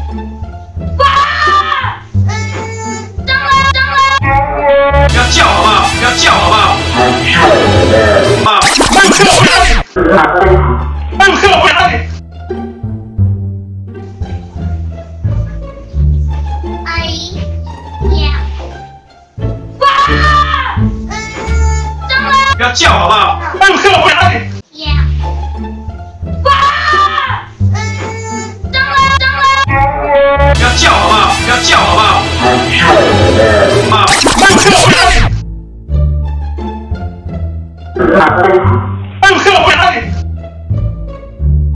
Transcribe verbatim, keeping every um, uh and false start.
哇！嗯，蟑螂，蟑螂！ 不要叫好不好？不要叫好不好？啊！哎呦，我不要你！哎呦，我不要你！ 阿姨，喵！哇！嗯，蟑螂！ 不要叫好不好？哎呦，我不要你！